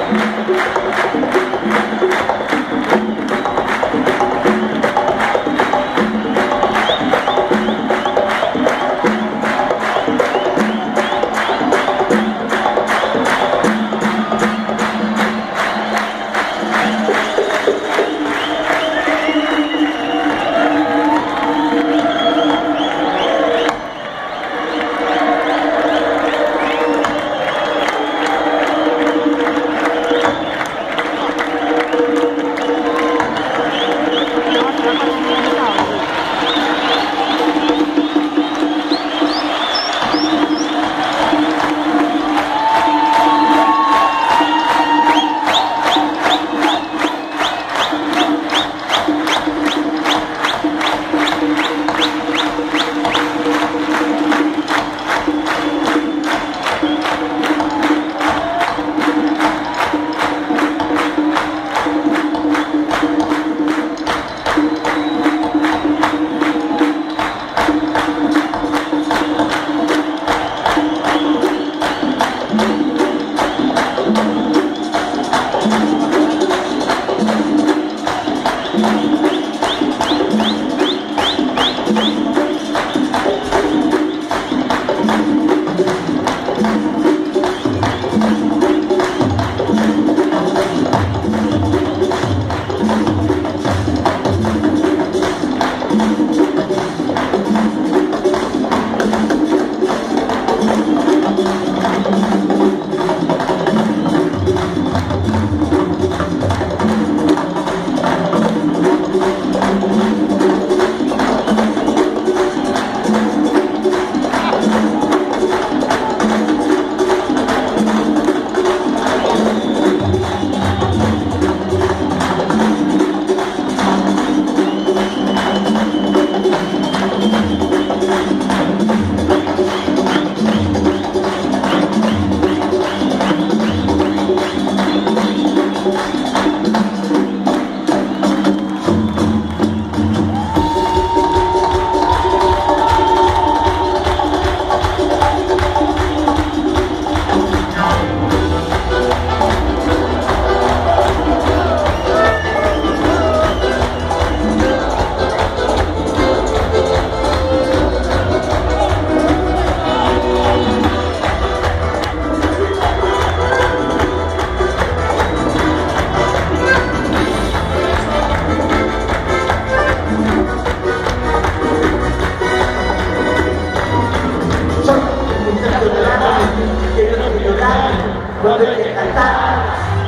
cuando hay que cantar.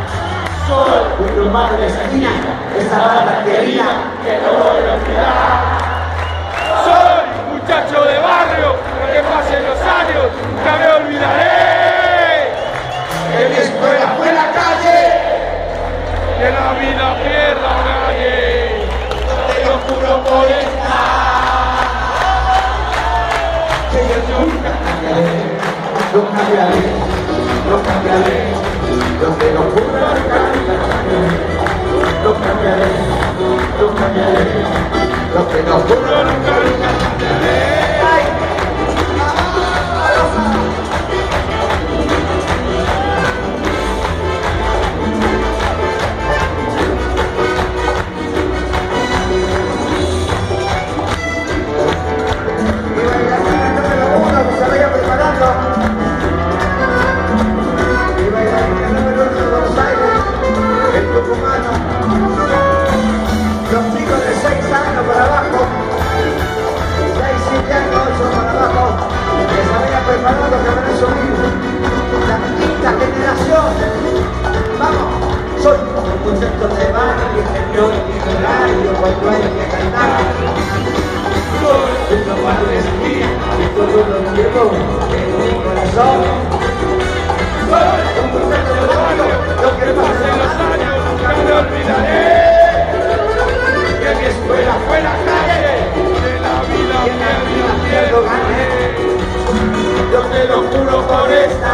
Soy un hermano de esa niña, esa banda querida que no voy a olvidar. Soy muchacho de barrio, que pasen los años, nunca me olvidaré. Que mi escuela fue la calle, que la vida pierda a nadie. te lo juro por esta, que yo nunca cambiaré, no cambiaré, no cambiaré. Lo que no juro nunca cambiaré, no cambiaré, no cambiaré. Lo que no juro nunca cambiaré. Los chicos de 6 años para abajo, 6, 7 años, 8 para abajo, que se habían preparado, que van a subir la quinta generación. Vamos, soy un muchacho de barrio, ingeniero y millonario, cuando hay que cantar. Soy un hermano de esquina, y todo lo quiero en mi corazón. Soy un muchacho de barrio, lo que pasen los años, nunca me olvidaré. Que mi escuela fue la calle, Que la vida que en la vida pierdo gané. Yo te lo juro por esta.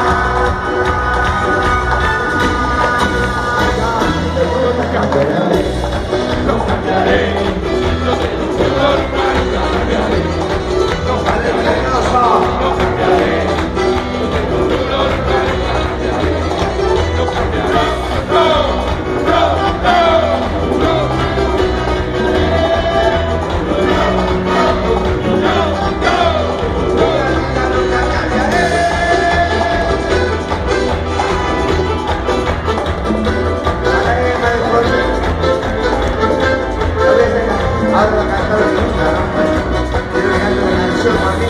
No cambiaré, no cambiaré. yo te lo juro, nunca cambiaré. No cambiaré, No cambiaré, yo te lo juro, nunca cambiaré.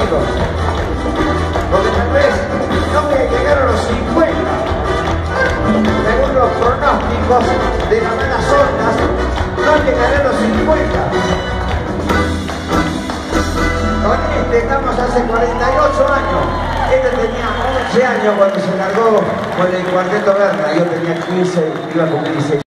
amigos. Porque tal vez no voy a llegar a los 50. Según los pronósticos de las malas ondas, no llegaré a los 50. Con este estamos hace 48 años. Este tenía 11 años cuando se largó con el Cuarteto Berna. Yo tenía 15, iba a cumplir 16.